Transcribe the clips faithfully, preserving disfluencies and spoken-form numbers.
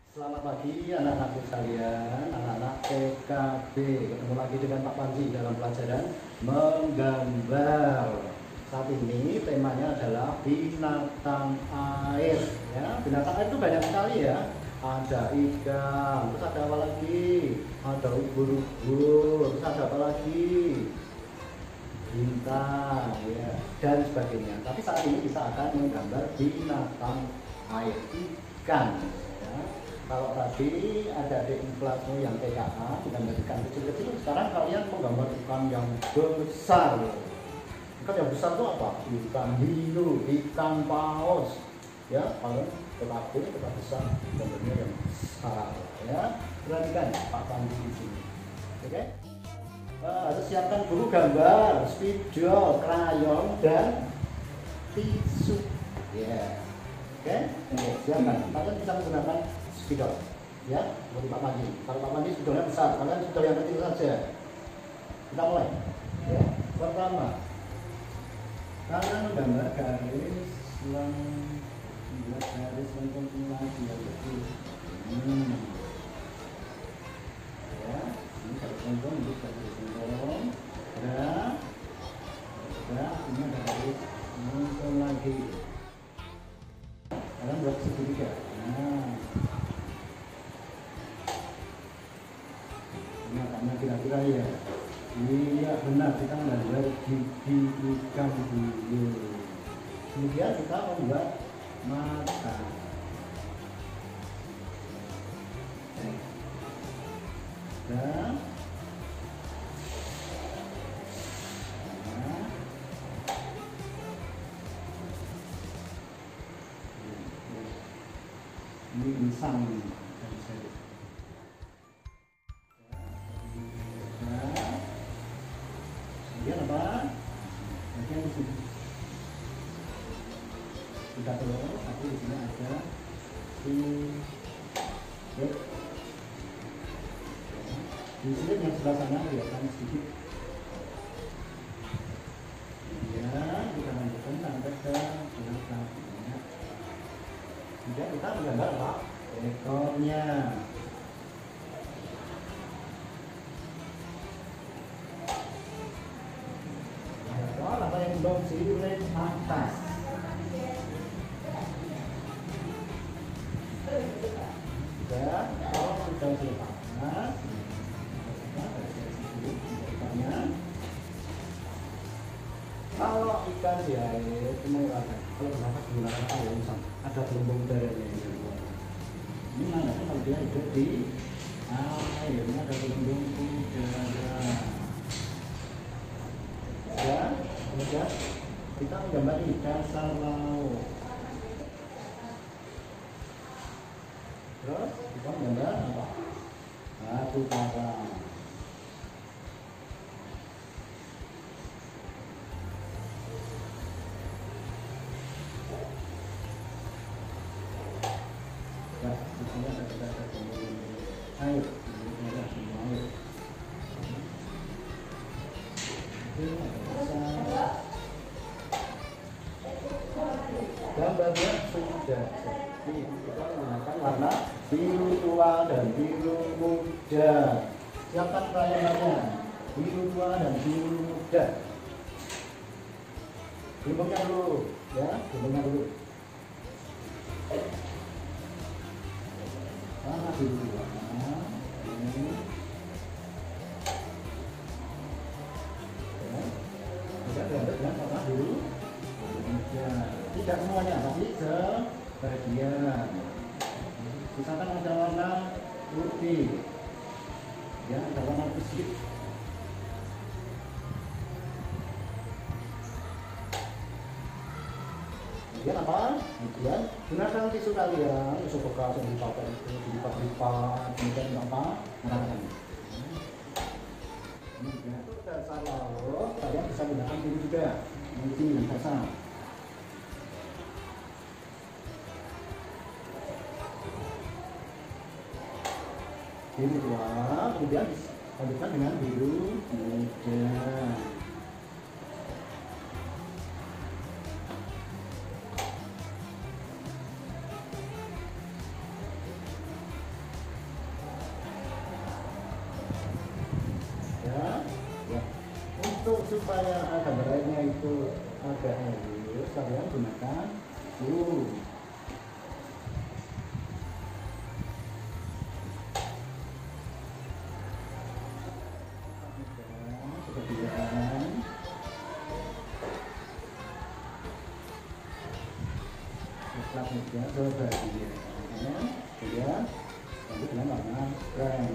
Selamat pagi anak-anakku sekalian, anak-anak P K B. Ketemu lagi dengan Pak Panji dalam pelajaran menggambar. Saat ini temanya adalah binatang air. Ya, binatang air itu banyak sekali ya. Ada ikan, terus ada apa lagi? Ada ubur-ubur, terus ada apa lagi? Bintang, ya, dan sebagainya. Tapi saat ini kita akan menggambar binatang air, ikan. Ya. Kalau tadi ada adik kelasmu yang T K A menggambar ikan kecil-kecil, sekarang kalian menggambar ikan yang besar. Ikan yang besar itu apa? Ikan hiu, ikan paus. Ya, kalau T K B kita besar, gambarnya yang besar. Ya, perhatikan Pak Panji di sini. Oke? Okay? Uh, harus siapkan buku gambar, spidol, krayon, dan tisu. Ya, oke, okay? Okay, siapkan. Kalian bisa menggunakan spidol, ya, untuk Pak Panji. Kalau Pak Panji spidolnya besar, kalian spidol yang kecil saja. Kita mulai. Ya, pertama, kalian menggambar garis membuat garis lengkung lagi yang kecil. Hmm. Ya, ini garis lengkung untuk garis lengkung. Dan, dan ini ada garis lengkung lagi. Kalian buat segitiga. Nah, ini karena kira-kira ya. Iya benar, kita menggambar gigi ikan dulu. Kemudian kita membuat mata. Dan nah, ini insang. Kemudian apa? Kemudian di sini kita telur, tapi di sini ada silet. Di sini yang sebelah sana kelihatan sedikit. Kemudian kita lanjutkan sampai ke belakang. Kemudian kita menggambar apa? Ekornya. Apa yang belum silet atas. Dan kalau sudah silet atas, kalau ikan di air menggunakan, kalau bernafas menggunakan air, ada gelombang udaranya ini namanya kalau dia hidup di air, ini ada gelombang udara. Ya, kemudian kita menggambar dasar laut. Terus kita menggambar apa? Batu karang. Ya, di sini ada ada air, ini ada semua air. Gambarnya sudah jadi, kita menggunakan warna biru tua dan biru muda. Siapkan krayonnya, biru tua dan biru muda. Gelombangnya dulu, ya, gelombangnya dulu. Warna biru tua, ini. Kemudian gambar dengan warna biru muda. Tidak semuanya, tapi sebagian. Misalkan ada warna putih, ya, ada warna putih. Kemudian apa? Kemudian gunakan tisu kalian, tisu bekas yang dipakai itu dilipat-lipat, kemudian apa? Menangkan. Ini itu dasar laut, kalian bisa gunakan biru juga, ini yang dasar. Biru tua, kemudian lanjutkan dengan biru muda. supaya gambar airnya itu agak halus, kalian gunakan blue. Kemudian selanjutnya sebagian kemudian lanjut dengan warna brown.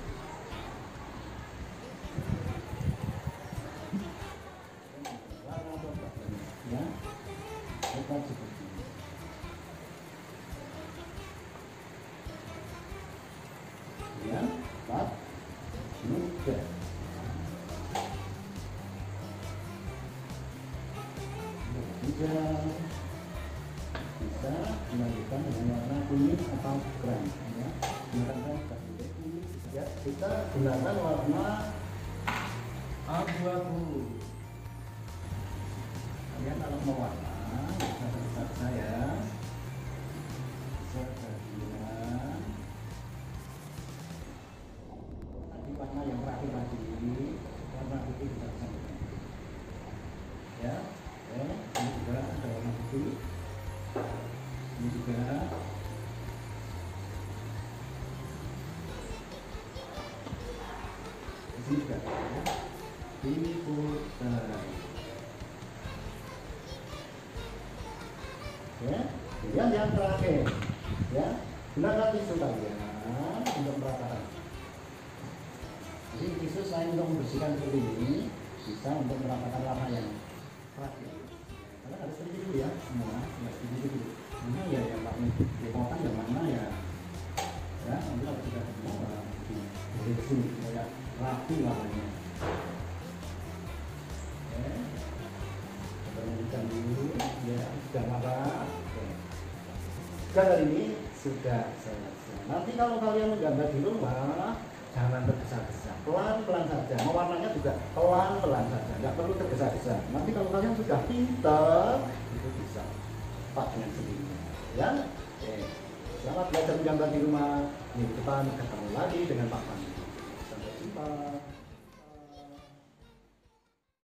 Warna coklat ya, coklat seperti ini. Kemudian empat muda. Hijau bisa dilanjutkan dengan warna kuning atau krem ya. Gunakan kuning ya. Kita gunakan warna abu-abu. Kalian kalau mau warna bisa besar saya sebagian tadi warna yang terakhir tadi warna putih bisa sampai ya. Oke, ini juga ada warna putih. Ini juga di sini juga ya. Diputar ya. Kemudian yang terakhir ya, gunakan tisu kalian untuk meratakan. Jadi tisu selain untuk membersihkan seperti ini, bisa untuk meratakan warna yang terakhir. Kalian harus teliti dulu ya semua, harus teliti dulu. Mana ya yang paling dipotong yang mana ya? Ya, nanti kalau sudah semua di sini supaya rapi warnanya. Oke, kita lanjutkan dulu. Ya, sudah merah. Oke. Gambar ini sudah selesai. Nanti kalau kalian menggambar di rumah, jangan tergesa-gesa, pelan-pelan saja. Mewarnanya juga pelan-pelan saja, nggak perlu tergesa-gesa. Nanti kalau kalian sudah pintar, itu bisa pak dengan sendirinya. Ya, oke. Selamat belajar menggambar di rumah. Minggu depan ketemu lagi dengan Pak Pandu. Sampai jumpa.